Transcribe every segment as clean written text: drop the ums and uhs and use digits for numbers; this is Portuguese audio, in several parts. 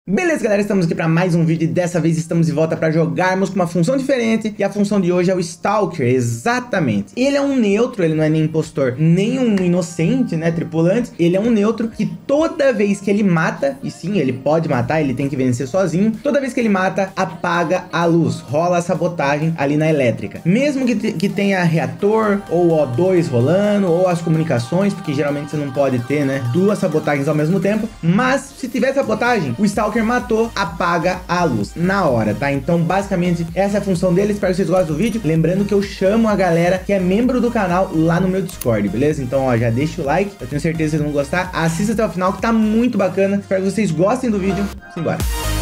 Beleza, galera, estamos aqui para mais um vídeo e dessa vez estamos de volta para jogarmos com uma função diferente. E a função de hoje é o Stalker, exatamente. Ele é um neutro, ele não é nem impostor, nem um inocente, né, tripulante. Ele é um neutro que toda vez que ele mata, e sim, ele pode matar, ele tem que vencer sozinho. Toda vez que ele mata, apaga a luz, rola a sabotagem ali na elétrica. Mesmo que tenha reator, ou O2 rolando, ou as comunicações, porque geralmente você não pode ter, né, duas sabotagens ao mesmo tempo. Mas se tiver sabotagem, o Stalker matou, apaga a luz na hora, tá? Então basicamente essa é a função dele. Espero que vocês gostem do vídeo. Lembrando que eu chamo a galera que é membro do canal lá no meu Discord, beleza? Então ó, já deixa o like, eu tenho certeza que vocês vão gostar. Assista até o final que tá muito bacana. Espero que vocês gostem do vídeo. Simbora.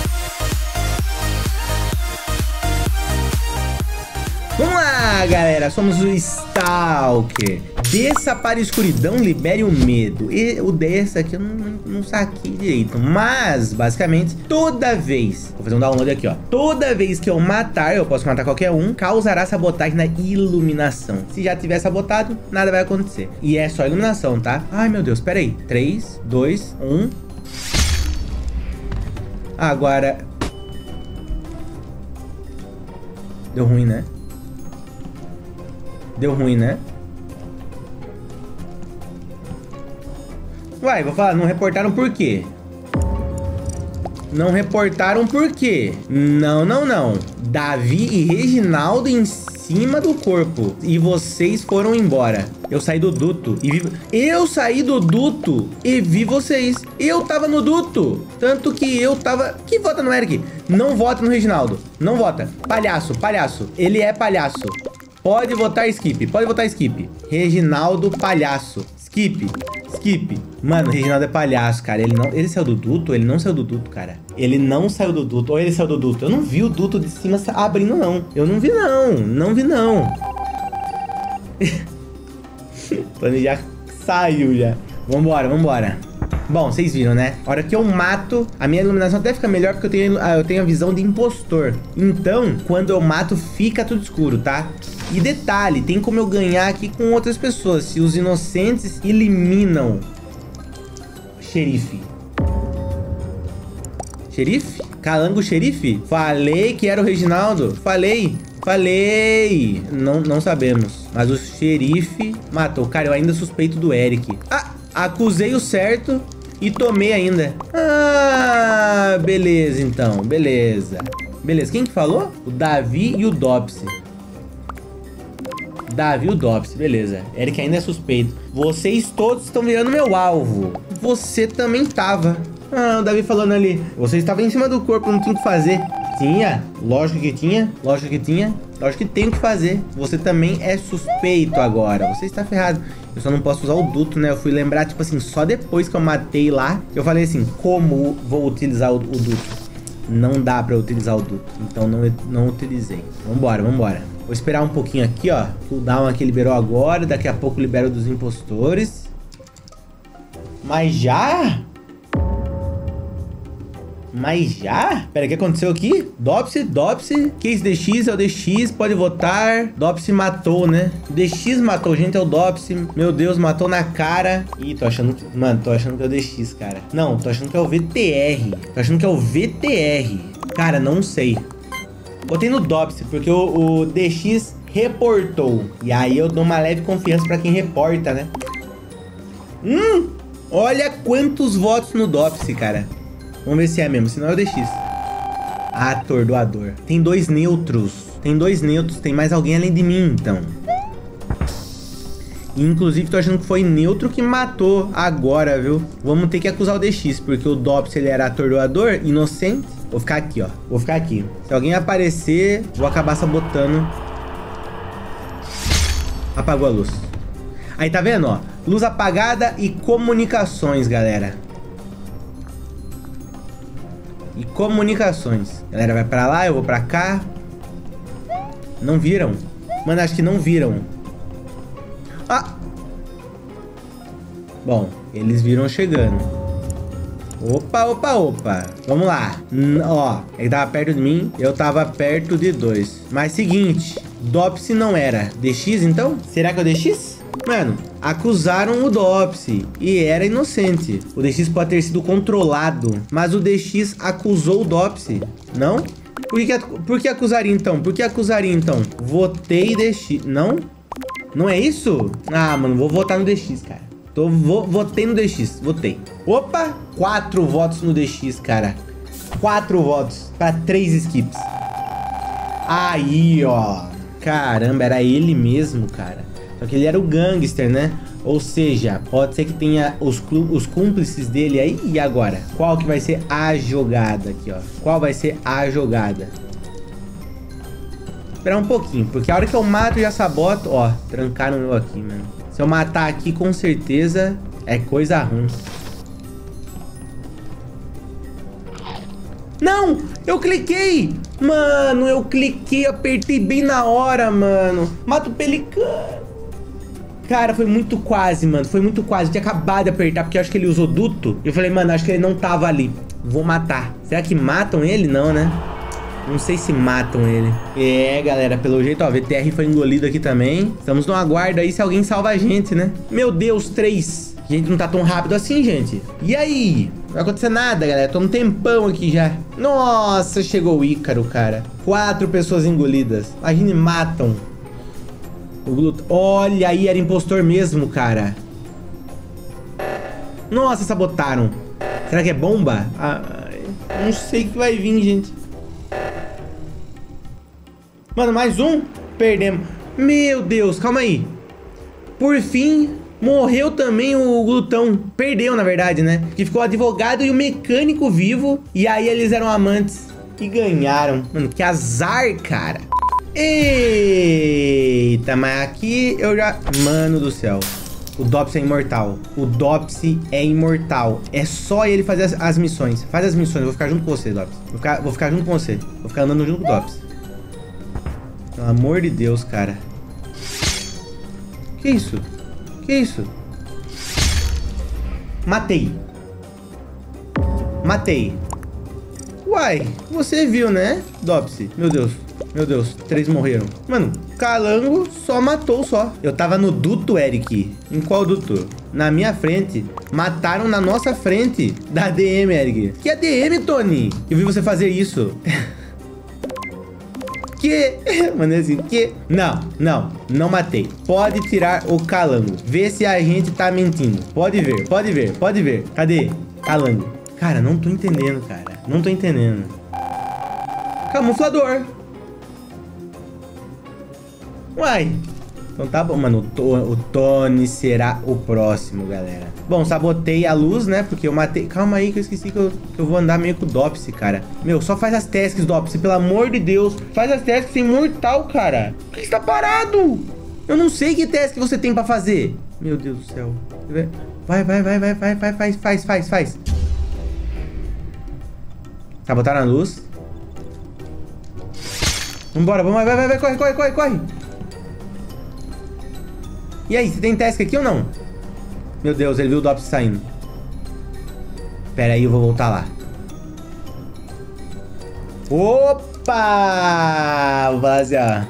Vamos lá, galera, somos o Stalker. Desça para a escuridão, libere o medo. E o dessa aqui eu não saquei direito. Mas, basicamente, toda vez... Vou fazer um download aqui, ó. Toda vez que eu matar, eu posso matar qualquer um, causará sabotagem na iluminação. Se já tiver sabotado, nada vai acontecer. E é só iluminação, tá? Ai, meu Deus, pera aí. 3, 2, 1... Agora... Deu ruim, né? Deu ruim, né? Uai, vou falar, não reportaram por quê? Não reportaram por quê? Não. Davi e Reginaldo em cima do corpo. E vocês foram embora. Eu saí do duto e vi... Eu saí do duto e vi vocês. Eu tava no duto. Tanto que eu tava... Que vota no Eric? Não vota no Reginaldo. Não vota. Palhaço. Ele é palhaço. Pode votar skip. Reginaldo, palhaço. Skip. Mano, o Reginaldo é palhaço, cara. Ele saiu do duto? Ele não saiu do duto, cara. Ele não saiu do duto. Ou ele saiu do duto? Eu não vi o duto de cima abrindo, não. Eu não vi, não. O Tony já saiu, já. Vambora. Bom, vocês viram, né? A hora que eu mato, a minha iluminação até fica melhor porque eu tenho a visão de impostor. Então, quando eu mato, fica tudo escuro, tá? E detalhe, tem como eu ganhar aqui com outras pessoas. Se os inocentes eliminam xerife. Xerife? Calango xerife? Falei que era o Reginaldo. Falei. Não sabemos. Mas o xerife matou. Cara, eu ainda suspeito do Eric. Ah, acusei o certo e tomei ainda. Ah, beleza então. Beleza. Quem que falou? O Davi e o Dopsy. Beleza. Eric ainda é suspeito. Vocês todos estão virando meu alvo. Você também tava. Ah, o Davi falando ali. Você estava em cima do corpo, não tinha o que fazer. Tinha. Lógico que tinha. Lógico que tem o que fazer. Você também é suspeito agora. Você está ferrado. Eu só não posso usar o duto, né? Eu fui lembrar, tipo assim, só depois que eu matei lá. Eu falei assim, como vou utilizar o duto? Não dá pra utilizar o duto. Então não utilizei. Vambora. Vou esperar um pouquinho aqui, ó. Cooldown aqui liberou agora. Daqui a pouco libera dos impostores. Mas já? Pera, o que aconteceu aqui? Dopsy. Case DX é o DX, pode votar. Dopsy matou, né? DX matou, gente, é o Dopsy. Meu Deus, matou na cara. Ih, tô achando que... Mano, tô achando que é o DX, cara. Não, tô achando que é o VTR. Cara, não sei. Botei no Dopsy, porque o DX reportou. E aí eu dou uma leve confiança pra quem reporta, né? Olha quantos votos no Dopsy, cara. Vamos ver se é mesmo, senão é o DX. Atordoador. Tem dois neutros. Tem mais alguém além de mim, então. Inclusive, tô achando que foi neutro que matou agora, viu? Vamos ter que acusar o DX, porque o Dopsy, ele era atordoador, inocente. Vou ficar aqui, ó. Se alguém aparecer, vou acabar sabotando. Apagou a luz. Aí, tá vendo, ó? Luz apagada e comunicações, galera. Galera, vai pra lá, eu vou pra cá. Não viram? Mano, acho que não viram. Ah! Bom, eles viram chegando. Opa. Vamos lá. Ó, ele tava perto de mim, eu tava perto de dois. Mas seguinte, Dopsy não era. DX, então? Será que é o DX? Mano, acusaram o Dopsy e era inocente. O DX pode ter sido controlado, mas o DX acusou o Dopsy, não? Por que acusaria então? Por que acusaria então? Votei DX, não? Não é isso? Ah, mano, vou votar no DX, cara. Votei no DX, votei. Opa, 4 votos no DX, cara. 4 votos pra 3 skips. Aí, ó. Caramba, era ele mesmo, cara. Só que ele era o gangster, né? Ou seja, pode ser que tenha os cúmplices dele aí. E agora? Qual que vai ser a jogada aqui, ó? Qual vai ser a jogada? Esperar um pouquinho, porque a hora que eu mato, eu já saboto. Ó, trancaram eu aqui, mano. Se eu matar aqui, com certeza é coisa ruim. Não! Eu cliquei! Mano, eu cliquei, apertei bem na hora, mano. Mata o pelicano. Cara, foi muito quase, mano. Foi muito quase. Eu tinha acabado de apertar, porque eu acho que ele usou duto. Eu falei, mano, acho que ele não tava ali. Vou matar. Será que matam ele? Não, né? Não sei se matam ele. É, galera, pelo jeito, ó, VTR foi engolido aqui também. Estamos no aguardo aí se alguém salva a gente, né? Meu Deus, 3. A gente não tá tão rápido assim, gente. E aí? Não vai acontecer nada, galera. Tô um tempão aqui já. Nossa, chegou o Ícaro, cara. 4 pessoas engolidas. Imagine, matam. Olha aí, era impostor mesmo, cara. Nossa, sabotaram. Será que é bomba? Não sei o que vai vir, gente. Mano, mais um? Perdemos. Meu Deus, calma aí. Por fim, morreu também o glutão. Perdeu, na verdade, né? Que ficou o advogado e o mecânico vivo. E aí eles eram amantes. E ganharam. Mano, que azar, cara. Eita, mas aqui eu já... Mano do céu. O Dopsy é imortal. O Dopsy é imortal. É só ele fazer as missões. Faz as missões. Eu vou ficar junto com você, Dopsy. Vou ficar junto com você. Vou ficar andando junto com o Dopsy. Pelo amor de Deus, cara. Que isso? Que isso? Matei. Matei. Uai, você viu, né, Dopsy? Meu Deus. Meu Deus, 3 morreram. Mano, Calango só matou só. Eu tava no duto, Eric. Em qual duto? Na minha frente. Mataram na nossa frente. Da DM, Eric. Que ADM, Tony? Eu vi você fazer isso. Que? Mano, assim, que? Não matei. Pode tirar o Calango. Vê se a gente tá mentindo. Pode ver. Cadê? Calango. Cara, não tô entendendo, cara. Não tô entendendo. Camuflador. Uai. Então tá bom, mano. O Tony será o próximo, galera. Bom, sabotei a luz, né? Porque eu matei... Calma aí que eu esqueci que eu vou andar meio com o Dopsy, cara. Meu, só faz as tasks, Dopsy. Pelo amor de Deus. Faz as tasks sem mortal, cara. Por que você tá parado? Eu não sei que task você tem pra fazer. Meu Deus do céu. Vai. Faz. Sabotaram a luz. Vambora, vamos, vai, corre. E aí, você tem task aqui ou não? Meu Deus, ele viu o Dopsy saindo. Pera aí, eu vou voltar lá. Opa! Vou falar assim, ó.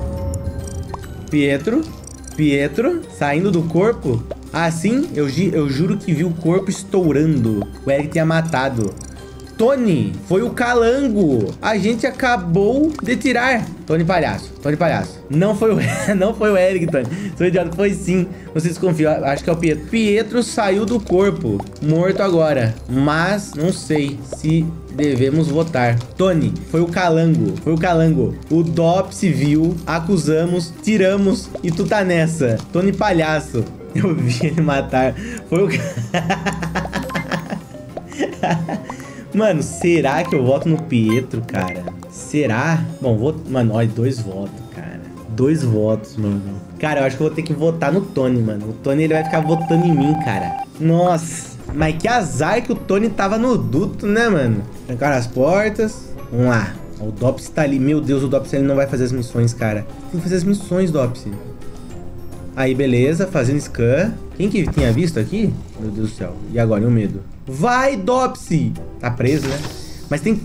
Pietro, saindo do corpo. Assim, eu juro que vi o corpo estourando. O Eric tinha matado. Tony, foi o Calango. A gente acabou de tirar. Tony palhaço. Não foi o Eric, Tony. Sou idiota, foi sim. Você desconfia, acho que é o Pietro. Pietro saiu do corpo, morto agora. Mas não sei se devemos votar. Tony, foi o Calango. O Dopsy viu, acusamos, tiramos e tu tá nessa. Tony palhaço. Eu vi ele matar. Foi o... Mano, será que eu voto no Pietro, cara? Será? Bom, vou... Mano, olha, 2 votos, cara. 2 votos, mano. Cara, eu acho que eu vou ter que votar no Tony, mano. O Tony, ele vai ficar votando em mim, cara. Nossa. Mas que azar que o Tony tava no duto, né, mano? Trancaram as portas. Vamos lá. O Dopsy tá ali. Meu Deus, o Dopsy, ele não vai fazer as missões, cara. Tem que fazer as missões, Dopsy. Aí, beleza. Fazendo scan. Quem que tinha visto aqui? Meu Deus do céu. E agora? E o medo? Vai, Dopsy! Tá preso, né? Mas tem...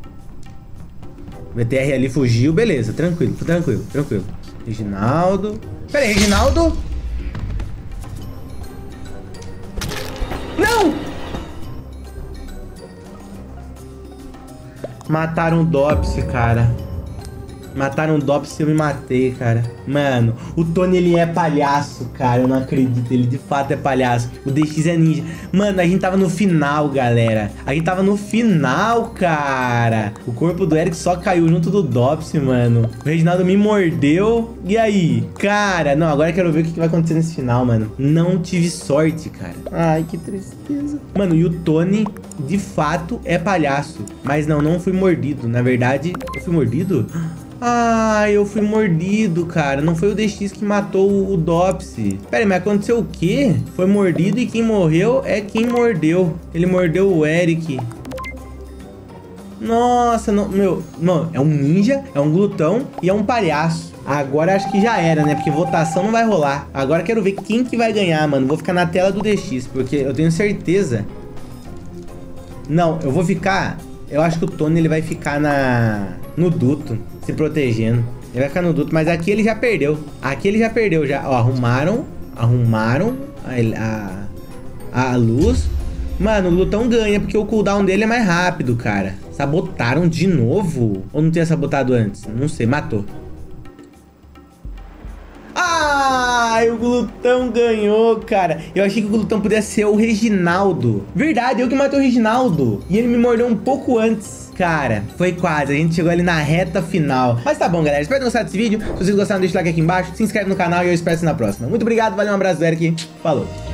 O VTR ali fugiu. Beleza, tranquilo. Reginaldo. Pera aí, Reginaldo? Mataram o Dopsy, cara. Mataram o Dopsy e eu me matei, cara. Mano, o Tony, ele é palhaço, cara. Eu não acredito, ele de fato é palhaço. O DX é ninja. Mano, a gente tava no final, galera. A gente tava no final, cara. O corpo do Eric só caiu junto do Dopsy, mano. O Reginaldo me mordeu. E aí? Cara, não, agora eu quero ver o que vai acontecer nesse final, mano. Não tive sorte, cara. Ai, que tristeza. Mano, e o Tony, de fato, é palhaço. Mas não fui mordido. Na verdade, eu fui mordido? Ah, eu fui mordido, cara. Não foi o DX que matou o Dopsy. Pera aí, mas aconteceu o quê? Foi mordido e quem morreu é quem mordeu. Ele mordeu o Eric. Nossa, não, meu... Mano, é um ninja, é um glutão e é um palhaço. Agora acho que já era, né? Porque votação não vai rolar. Agora quero ver quem que vai ganhar, mano. Vou ficar na tela do DX, porque eu tenho certeza... Não, eu vou ficar... Eu acho que o Tony, ele vai ficar no duto, se protegendo. Ele vai ficar no duto, mas aqui ele já perdeu. Aqui ele já perdeu, já. Ó, arrumaram a luz. Mano, o glutão ganha, porque o cooldown dele é mais rápido, cara. Sabotaram de novo? Ou não tinha sabotado antes? Não sei, matou. Ai, o glutão ganhou, cara. Eu achei que o glutão pudesse ser o Reginaldo. Verdade, eu que matei o Reginaldo. E ele me mordeu um pouco antes. Cara, foi quase. A gente chegou ali na reta final. Mas tá bom, galera. Espero ter gostado desse vídeo. Se vocês gostaram, deixa o like aqui embaixo. Se inscreve no canal e eu espero vocês na próxima. Muito obrigado, valeu, um abraço do Eric. Falou.